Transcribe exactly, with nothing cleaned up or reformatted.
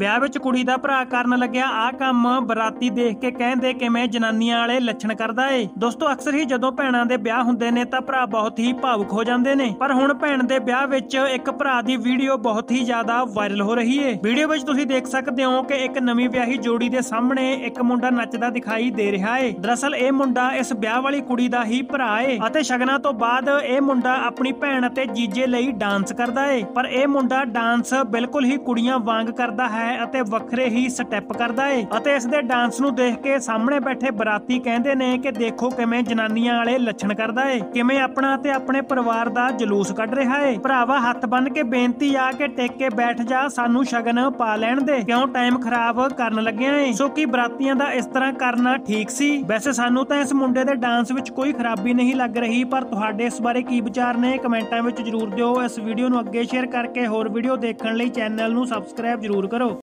ਵਿਆਹ ਵਿੱਚ ਕੁੜੀ ਦਾ ਭਰਾ ਕਰਨ ਲੱਗਿਆ ਆਹ ਕੰਮ ਬਰਾਤੀ ਦੇਖ ਕੇ ਕਹਿੰਦੇ ਕਿਵੇਂ ਜਨਾਨੀਆਂ ਵਾਲੇ ਲੱਛਣ ਕਰਦਾ ਏ। ਦੋਸਤੋ ਅਕਸਰ ਹੀ ਜਦੋਂ ਭੈਣਾਂ ਦੇ ਵਿਆਹ ਹੁੰਦੇ ਨੇ ਤਾਂ ਭਰਾ ਬਹੁਤ ਹੀ ਭਾਵੁਕ ਹੋ ਜਾਂਦੇ ਨੇ, ਪਰ ਹੁਣ ਭੈਣ ਦੇ ਵਿਆਹ ਵਿੱਚ ਇੱਕ ਭਰਾ ਦੀ ਵੀਡੀਓ ਬਹੁਤ ਹੀ ਜ਼ਿਆਦਾ ਵਾਇਰਲ ਹੋ ਰਹੀ ਏ। ਵੀਡੀਓ ਵਿੱਚ ਤੁਸੀਂ ਦੇਖ ਸਕਦੇ ਹੋ ਕਿ ਇੱਕ ਨਵੀਂ ਵਿਆਹੀ ਜੋੜੀ ਦੇ ਸਾਹਮਣੇ ਇੱਕ ਮੁੰਡਾ ਨੱਚਦਾ ਦਿਖਾਈ ਦੇ ਰਿਹਾ ਏ। ਦਰਅਸਲ ਇਹ ਮੁੰਡਾ ਇਸ ਵਿਆਹ ਵਾਲੀ ਕੁੜੀ ਦਾ ਹੀ ਭਰਾ ਏ ਅਤੇ ਸ਼ਗਨਾਂ ਤੋਂ ਬਾਅਦ ਇਹ ਮੁੰਡਾ ਆਪਣੀ ਭੈਣ ਅਤੇ ਜੀਜੇ ਲਈ ਡਾਂਸ ਕਰਦਾ ਏ, ਪਰ ਇਹ ਮੁੰਡਾ ਡਾਂਸ ਬਿਲਕੁਲ ਹੀ ਕੁੜੀਆਂ ਵਾਂਗ ਕਰਦਾ ਹੈ ਅਤੇ ਵੱਖਰੇ ਹੀ ਸਟੈਪ ਕਰਦਾ ਏ ਅਤੇ ਇਸ ਦੇ ਡਾਂਸ ਨੂੰ ਦੇਖ ਕੇ ਸਾਹਮਣੇ ਬੈਠੇ ਬਰਾਤੀ ਕਹਿੰਦੇ ਨੇ ਕਿ ਦੇਖੋ ਕਿਵੇਂ ਜਨਾਨੀਆਂ ਵਾਲੇ ਲੱਛਣ ਕਰਦਾ ਏ, ਕਿਵੇਂ ਆਪਣਾ ਤੇ ਆਪਣੇ ਪਰਿਵਾਰ ਦਾ ਜਲੂਸ ਕੱਢ ਰਿਹਾ ਏ। ਭਰਾਵਾ ਹੱਥ ਬੰਨ ਕੇ ਬੇਨਤੀ ਆ ਕਿ ਟੇਕ ਕੇ ਬੈਠ ਜਾ, ਸਾਨੂੰ ਸ਼ਗਨ ਪਾ ਲੈਣ ਦੇ, ਕਿਉਂ ਟਾਈਮ ਖਰਾਬ ਕਰਨ ਲੱਗਿਆ ਏ। ਸੋ ਕੀ ਬਰਾਤੀਆਂ ਦਾ ਇਸ ਤਰ੍ਹਾਂ ਕਰਨਾ ਠੀਕ ਸੀ? ਵੈਸੇ ਸਾਨੂੰ ਤਾਂ ਇਸ ਮੁੰਡੇ ਦੇ ਡਾਂਸ ਵਿੱਚ ਕੋਈ ਖਰਾਬੀ ਨਹੀਂ ਲੱਗ ਰਹੀ, ਪਰ ਤੁਹਾਡੇ ਇਸ ਬਾਰੇ ਕੀ ਵਿਚਾਰ ਨੇ ਕਮੈਂਟਾਂ ਵਿੱਚ ਜਰੂਰ ਦਿਓ। ਇਸ ਵੀਡੀਓ ਨੂੰ ਅੱਗੇ ਸ਼ੇਅਰ ਕਰਕੇ ਹੋਰ ਵੀਡੀਓ ਦੇਖਣ ਲਈ ਚੈਨਲ ਨੂੰ ਸਬਸਕ੍ਰਾਈਬ ਜਰੂਰ ਕਰੋ।